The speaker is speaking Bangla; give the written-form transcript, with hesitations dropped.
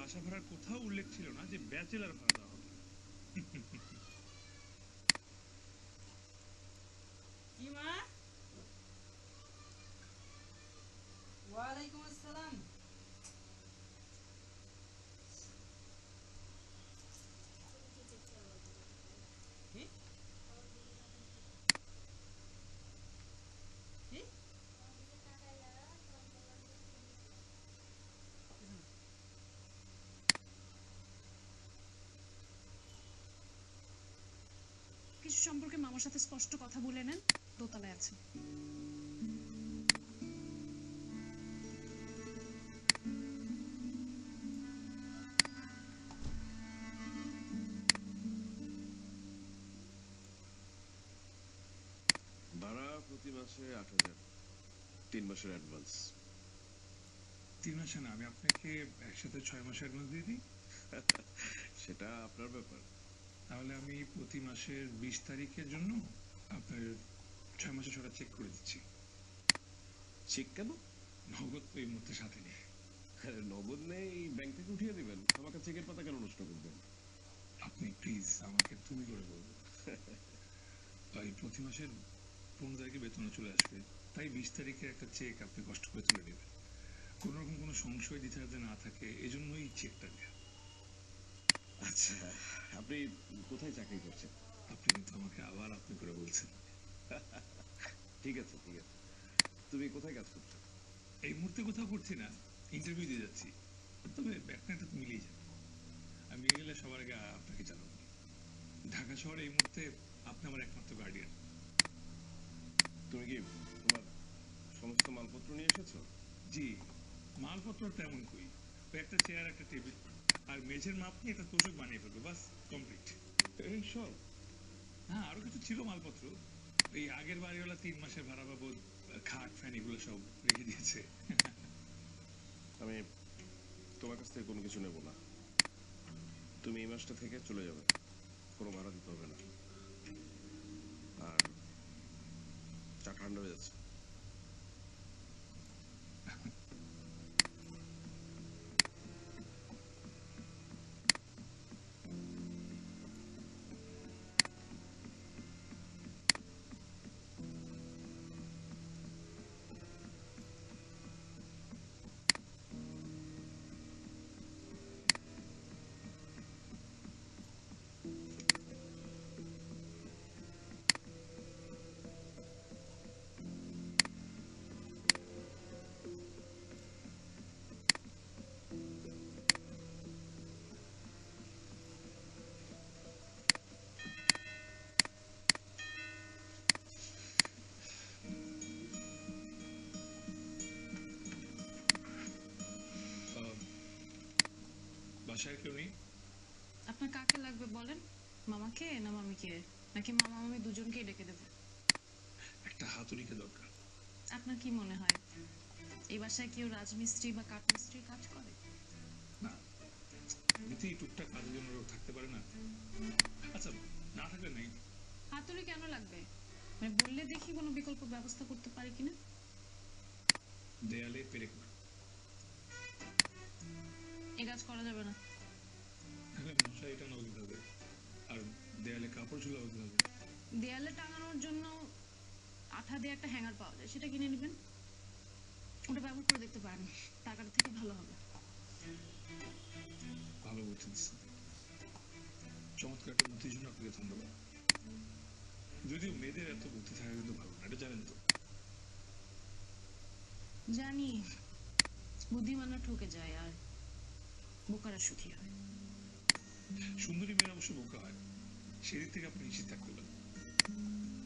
বাসা ভাড়ার কোথাও উল্লেখ ছিল না যে ব্যাচেলার ভাড়া দেওয়া হবে। কি মা? ওয়ালাইকুম আসসালাম। কি কি কিছু সম্পর্কে মামার সাথে স্পষ্ট কথা বলে নেন, দোতলায় আছে। ভাড়া প্রতি মাসে ৮,০০০, ৩ মাসের অ্যাডভান্স। 3 মাসে না, আমি আপনাকে একসাথে 6 মাসের অ্যাডভান্স দিয়ে দিই। সেটা আপনার ব্যাপার। তাহলে আমি প্রতি মাসের 20 তারিখের জন্য আপনার 6 মাসে ছটা চেক করে দিচ্ছি। চেক কেন? নগদ তো এই মুহূর্তে সাথে নেই। নগদ নেই, ব্যাংক থেকে উঠিয়ে দিবেন। আমাকে চেকের পাতা কেন নষ্ট করবেন? আপনি প্লিজ আমাকে তুমি করে বলবেন। তাই প্রতি মাসের 15 তারিখে বেতনে চলে আসবে, তাই 20 তারিখে একটা চেক আপনি কষ্ট করে তুলে নেবেন। কোন রকম কোনো সংশয় দিতে যাতে না থাকে, এজন্যই চেকটা দেয়া। আচ্ছা, আপনি কোথায় চাকরি করছেন? আপনি কিন্তু আমাকে আবার আপনি করে বলছেন। ঠিক আছে, ঠিক আছে। তুমি কোথায় কাজ করছো? এই মুহূর্তে কোথাও করছি না, ইন্টারভিউ দিয়ে যাচ্ছি। তবে ব্যাকগ্রাউন্ডটা তো মিলেই যাবে। আমি মিলে গেলে সবার আগে আপনাকে জানাবো। ঢাকা শহরে এই মুহূর্তে আপনি আমার একমাত্র গার্ডিয়ান। তুমি কি তোমার সমস্ত মালপত্র নিয়ে এসেছো? জি, মালপত্র তেমন কই, ওই একটা চেয়ার, একটা টেবিল আর মেঝের মাপ নিয়ে একটা তোষক বানিয়ে ফেলবো, বাস কমপ্লিট। এই সব? হ্যাঁ, আরো কিছু ছিল মালপত্র। এই আগের বাড়িওয়ালা 3 মাসের ভাড়া বাবদ খাট ফ্যান এগুলো সব রেখে দিয়েছে। আমি তোমার কাছ থেকে কোনো কিছু নেব না। তুমি এই মাসটা থেকে চলে যাবে, কোনো ভাড়া দিতে হবে না। আর চা ঠান্ডা হয়ে যাচ্ছে। বাসায় কেউ নেই? আপনার কাকে লাগবে বলেন, মামাকে না মামিকে, নাকি মামা মামি দুজনকেই ডেকে দেবো? একটা হাতুড়িকে দরকার। আপনার কি মনে হয় এই বাসায় কেউ রাজমিস্ত্রি বা কাঠমিস্ত্রির কাজ করে? না, এমনিতেই টুকটাক কাজের জন্য লোক থাকতে পারে না। আচ্ছা, না থাকলে নেই। হাতুড়ি কেন লাগবে, মানে বললে দেখি কোনো বিকল্প ব্যবস্থা করতে পারি কিনা। দেয়ালে পেরেক মার। এ কাজ করা যাবে না। তাহলে মশারি টানাও দিতে হবে, আর দেয়ালে কাপড় ঝুলাও দিতে হবে। দেয়ালে টাঙানোর জন্য আঠা দিয়ে একটা হ্যাঙ্গার পাওয়া যায়, সেটা কিনে নেবেন। ওটা ব্যবহার করে দেখতে পারেন, টাকাটা থেকে ভালো হবে। ভালো বুদ্ধি দিচ্ছেন, চমৎকার একটা বুদ্ধির জন্য আপনাকে ধন্যবাদ। যদিও মেয়েদের এত বুদ্ধি থাকা কিন্তু ভালো না, এটা জানেন তো। জানি, বুদ্ধিমানরা ঠকে যায় আর বোকারা সুখী হয়। সুন্দরী মেয়েরা অবশ্য বোকা হয়, সেদিক থেকে আপনি নিশ্চিত থাকতে পারেন।